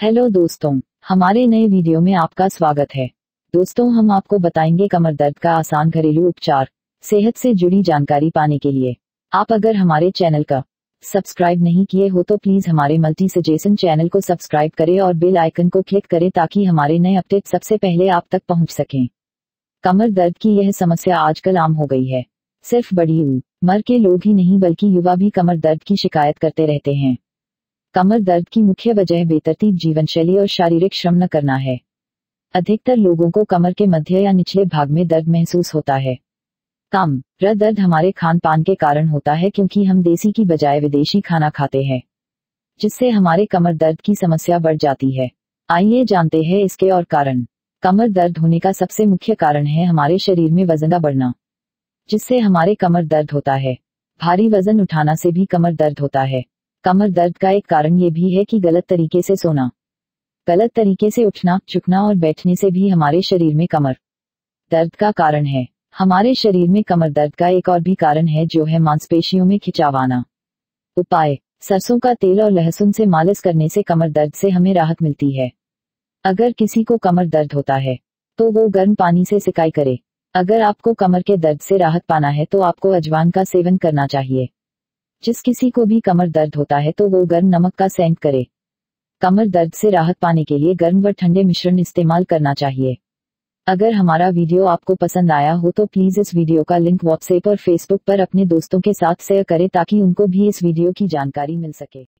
Hello दोस्तों, हमारे नए वीडियो में आपका स्वागत है। दोस्तों, हम आपको बताएंगे कमर दर्द का आसान घरेलू उपचार। सेहत से जुड़ी जानकारी पाने के लिए आप अगर हमारे चैनल का सब्सक्राइब नहीं किए हो तो प्लीज हमारे मल्टी सजेशन चैनल को सब्सक्राइब करें और बेल आइकन को क्लिक करें ताकि हमारे नए अपडेट सबसे पहले आप तक पहुंच सकें। कमर दर्द की यह समस्या आजकल आम हो गई है। सिर्फ बड़ी उम्र के लोग ही नहीं बल्कि युवा भी कमर दर्द की शिकायत करते रहते हैं। कमर दर्द की मुख्य वजह बेतरतीब जीवनशैली और शारीरिक श्रम न करना है। अधिकतर लोगों को कमर के मध्य या निचले भाग में दर्द महसूस होता है। कमर दर्द हमारे खान पान के कारण होता है क्योंकि हम देसी की बजाय विदेशी खाना खाते हैं, जिससे हमारे कमर दर्द की समस्या बढ़ जाती है। आइए जानते हैं इसके और कारण। कमर दर्द होने का सबसे मुख्य कारण है हमारे शरीर में वजन का बढ़ना, जिससे हमारे कमर दर्द होता है। भारी वजन उठाना से भी कमर दर्द होता है। कमर दर्द का एक कारण ये भी है कि गलत तरीके से सोना, गलत तरीके से उठना, झुकना और बैठने से भी हमारे शरीर में कमर दर्द का कारण है। हमारे शरीर में कमर दर्द का एक और भी कारण है जो है मांसपेशियों में खिंचाव आना। उपाय: सरसों का तेल और लहसुन से मालिश करने से कमर दर्द से हमें राहत मिलती है। अगर किसी को कमर दर्द होता है तो वो गर्म पानी से सिकाई करे। अगर आपको कमर के दर्द से राहत पाना है तो आपको अजवाइन का सेवन करना चाहिए। जिस किसी को भी कमर दर्द होता है तो वो गर्म नमक का सेंक करे। कमर दर्द से राहत पाने के लिए गर्म व ठंडे मिश्रण इस्तेमाल करना चाहिए। अगर हमारा वीडियो आपको पसंद आया हो तो प्लीज इस वीडियो का लिंक व्हाट्सएप और फेसबुक पर अपने दोस्तों के साथ शेयर करें ताकि उनको भी इस वीडियो की जानकारी मिल सके।